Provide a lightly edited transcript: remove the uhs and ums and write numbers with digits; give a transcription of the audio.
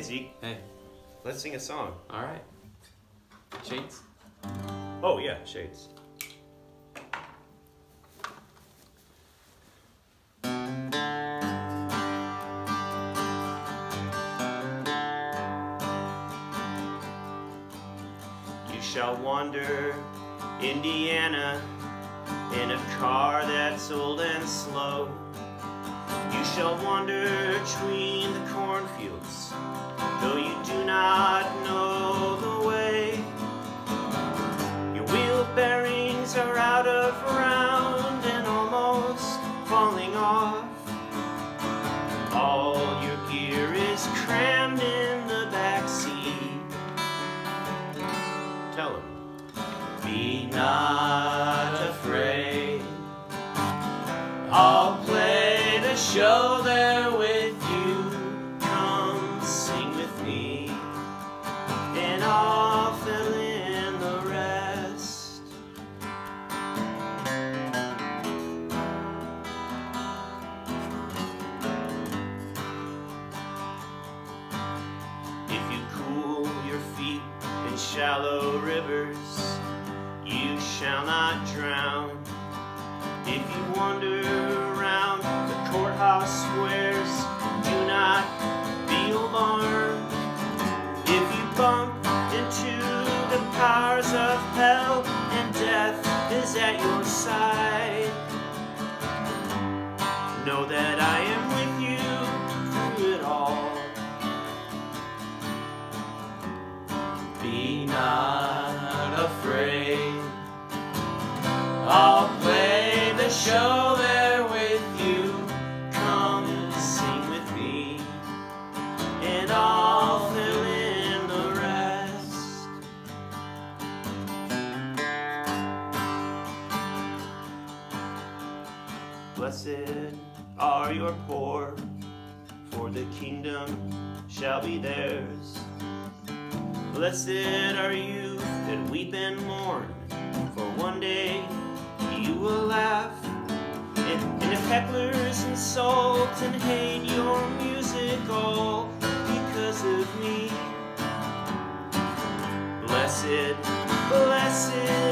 Zeke. Hey. Let's sing a song. All right. Shades? Oh, yeah, Shades. You shall wander Indiana in a car that's old and slow. You shall wander between the cornfields, though you do not know the way. Your wheel bearings are out of round and almost falling off. All your gear is crammed in the back seat. Tell him. Be not afraid, I'll play the show there with you. Come sing with me, and I'll fill in the rest. If you cool your feet in shallow rivers, you shall not drown. If you wander around the courthouse squares, do not be alarmed. If you bump into the powers of hell and death is at your side, know that I am with you through it all. Be not afraid, I'll play the show there with you. Come sing with me, and I'll fill in the rest. Blessed are your poor, for the kingdom shall be theirs. Blessed are you that weep and mourn, for one day you will laugh. And if hecklers insult and hate your music all because of me, blessed, blessed